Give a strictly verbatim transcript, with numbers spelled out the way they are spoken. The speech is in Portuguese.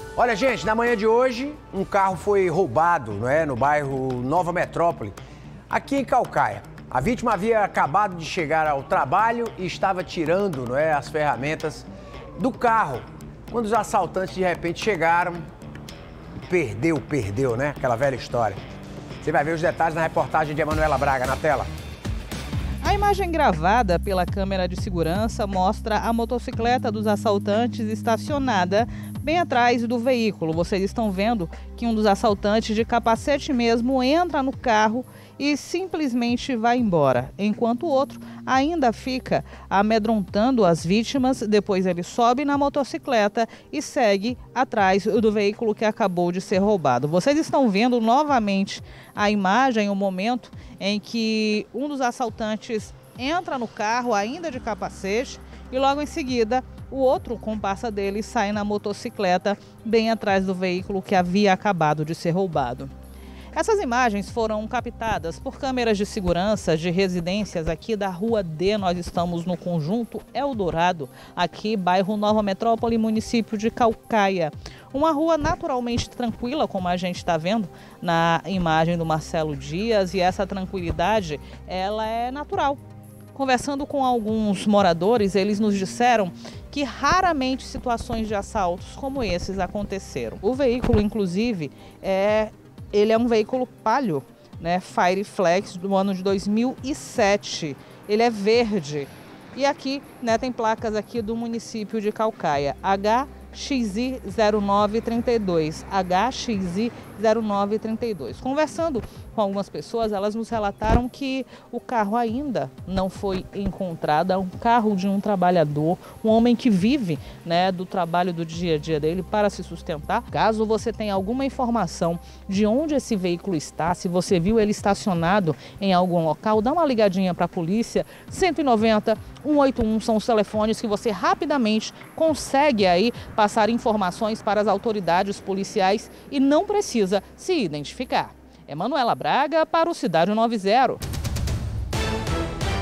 Olha, gente, na manhã de hoje, um carro foi roubado, não é, no bairro Nova Metrópole, aqui em Caucaia. A vítima havia acabado de chegar ao trabalho e estava tirando, não é, as ferramentas do carro. Quando os assaltantes de repente chegaram, perdeu, perdeu, né? Aquela velha história. Você vai ver os detalhes na reportagem de Emanuela Braga, na tela. A imagem gravada pela câmera de segurança mostra a motocicleta dos assaltantes estacionada bem atrás do veículo. Vocês estão vendo que um dos assaltantes, de capacete mesmo, entra no carro e simplesmente vai embora, enquanto o outro ainda fica amedrontando as vítimas. Depois ele sobe na motocicleta e segue atrás do veículo que acabou de ser roubado. Vocês estão vendo novamente a imagem, o momento em que um dos assaltantes entra no carro ainda de capacete e logo em seguida o outro comparsa dele sai na motocicleta bem atrás do veículo que havia acabado de ser roubado. Essas imagens foram captadas por câmeras de segurança de residências aqui da Rua D. Nós estamos no conjunto Eldorado, aqui bairro Nova Metrópole, município de Caucaia. Uma rua naturalmente tranquila, como a gente está vendo na imagem do Marcelo Dias, e essa tranquilidade ela é natural. Conversando com alguns moradores, eles nos disseram que raramente situações de assaltos como esses aconteceram. O veículo, inclusive, é, ele é um veículo Palio, né, Fireflex, do ano de dois mil e sete. Ele é verde. E aqui, né, tem placas aqui do município de Caucaia, H X I zero nove três dois, H X I zero nove três dois. Conversando com algumas pessoas, elas nos relataram que o carro ainda não foi encontrado. É um carro de um trabalhador, um homem que vive, né, do trabalho do dia a dia dele para se sustentar. Caso você tenha alguma informação de onde esse veículo está, se você viu ele estacionado em algum local, dá uma ligadinha para a polícia. Cento e noventa, cento e oitenta e um são os telefones que você rapidamente consegue aí passar informações para as autoridades policiais e não precisa se identificar. Emanuela Braga para o Cidade noventa.